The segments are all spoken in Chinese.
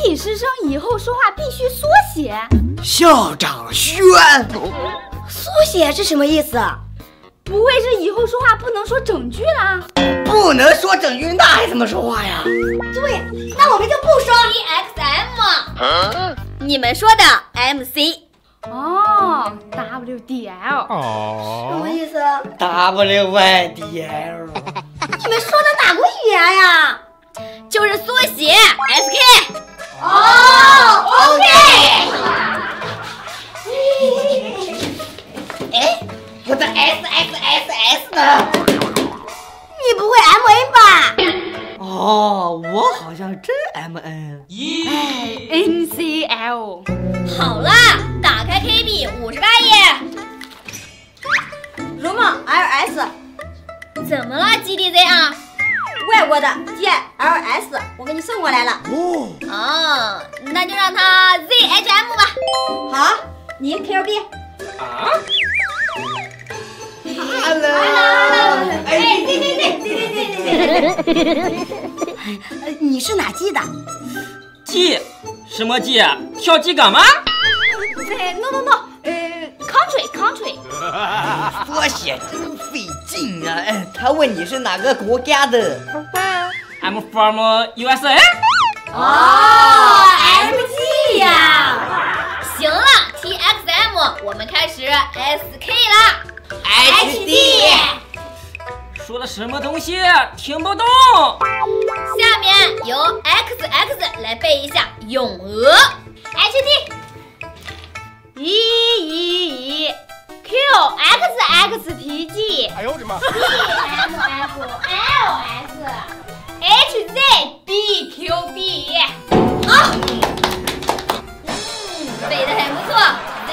体师生以后说话必须缩写。 校长宣。 缩写是什么意思？ 不会是以后说话不能说整句啦？ 不能说整句，那还怎么说话呀？ 对，那我们就不说 EXM，你们说的 MC。 哦 ，WDL。 什么意思 ？WYDL。 你们说的哪国语言呀？ 就是缩写 SK。 哦 ，OK。 哎，我的 SXSS 呢？ 你不会 MN 吧？ 哦，我好像真 MN。 NCL。 好啦，打开 KB 58页。 什么 LS？ 怎么了 GDZ 啊？ 外国的 GLS， 我给你送过来了。 哦，那就让他 ZHM 吧。 好，你 QB。 啊 ？Hello。 哎，对。你是哪季的？ 季？什么季？跳季岗吗 ？No，country。 缩写真费劲啊！哎，他问你是哪个国家的 ？I'm from USA。 哦 ，MG 呀。 行了 ，TXM， 我们开始 SK 啦。 HD。 说的什么东西？听不懂。 下面由 XX 来背一下咏鹅。HD。 111 QXXTG。 哎呦我的妈 ！DMFLS。HZBQB。 啊。背得很不错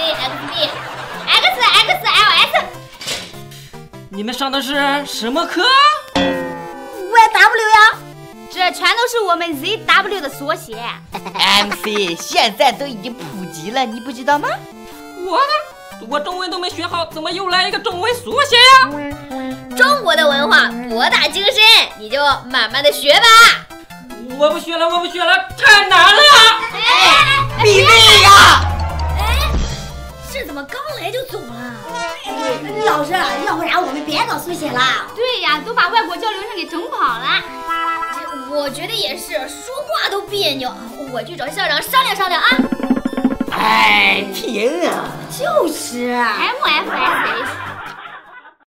，ZXB。XXLS。 你们上的是什么课 ？YW 呀。 这全都是我们 ZW 的缩写。 MC 现在都已经普及了，你不知道吗？ 我中文都没学好，怎么又来一个中文缩写呀？ 中国的文化博大精深，你就慢慢的学吧。 我不学了，太难了！ 比那个。 哎，这怎么刚来就走了？ 老师，要不然我们别搞缩写了。 对呀，都把外国交流生给整跑了。 我觉得也是，说话都别扭。我去找校长商量商量啊。 哎，天啊！ 就是 MFSH。